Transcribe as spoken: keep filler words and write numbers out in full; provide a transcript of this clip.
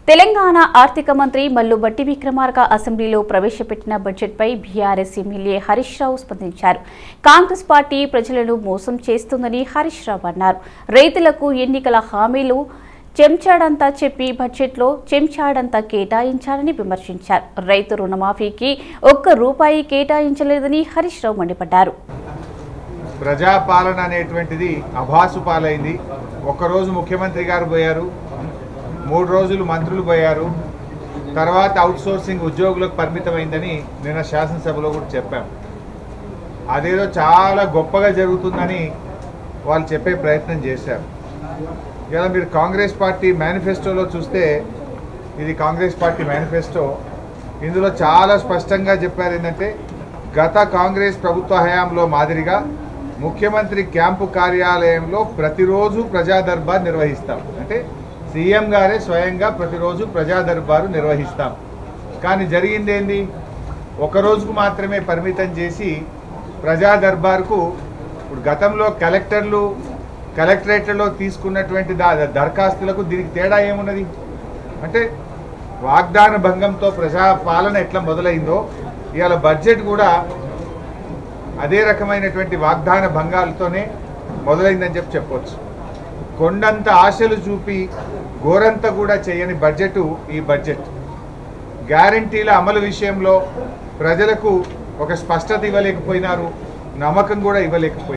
తెలంగాణ ఆర్థిక మంత్రి మల్లు భట్టి విక్రమార్క అసెంబ్లీలో ప్రవేశపెట్టిన బడ్జెట్పై బీఆర్ఎస్ ఎమ్మెల్యే హరీష్ రావు స్పందించారు. కాంగ్రెస్ పార్టీ ప్రజలను మోసం చేస్తుందని హరీష్ రావు అన్నారు. రైతులకు ఎన్నికల హామీలు చెంచాడంతా చెప్పి బడ్జెట్లో చెంచాడంతా కేటాయించారని విమర్శించారు. రైతు రుణమాఫీకి ఒక్క రూపాయి కేటాయించలేదని హరీష్ రావు మండిపడ్డారు. ప్రజాపాలన అనేటువంటిది అభాసు పాలైంది. ఒక్కరోజు ముఖ్యమంత్రి గారు పోయారు, మూడు రోజులు మంత్రులు పోయారు, తర్వాత అవుట్ సోర్సింగ్ ఉద్యోగులకు పరిమితమైందని నిన్న శాసనసభలో కూడా చెప్పాం. అదేదో చాలా గొప్పగా జరుగుతుందని వాళ్ళు చెప్పే ప్రయత్నం చేశారు. ఇలా మీరు కాంగ్రెస్ పార్టీ మేనిఫెస్టోలో చూస్తే, ఇది కాంగ్రెస్ పార్టీ మేనిఫెస్టో, ఇందులో చాలా స్పష్టంగా చెప్పారు ఏంటంటే, గత కాంగ్రెస్ ప్రభుత్వ హయాంలో మాదిరిగా ముఖ్యమంత్రి క్యాంపు కార్యాలయంలో ప్రతిరోజు ప్రజా దర్బార్ నిర్వహిస్తాం. అంటే సీఎం గారే స్వయంగా ప్రతిరోజు ప్రజా దర్బారు నిర్వహిస్తాం. కానీ జరిగింది ఏంది, ఒక రోజుకు మాత్రమే పరిమితం చేసి ప్రజా దర్బార్కు ఇప్పుడు గతంలో కలెక్టర్లు కలెక్టరేట్లలో తీసుకున్నటువంటి దరఖాస్తులకు దీనికి తేడా ఏమున్నది అంటే, వాగ్దాన భంగంతో ప్రజా పాలన ఎట్లా మొదలైందో ఇవాళ బడ్జెట్ కూడా అదే రకమైనటువంటి వాగ్దాన భంగాలతోనే మొదలైందని చెప్పి చెప్పవచ్చు. కొండంత ఆశలు చూపి గోరంత కూడా చేయని బడ్జెట్ ఈ బడ్జెట్. గ్యారంటీల అమలు విషయంలో ప్రజలకు ఒక స్పష్టత ఇవ్వలేకపోయినారు, నమ్మకం కూడా ఇవ్వలేకపోయినారు.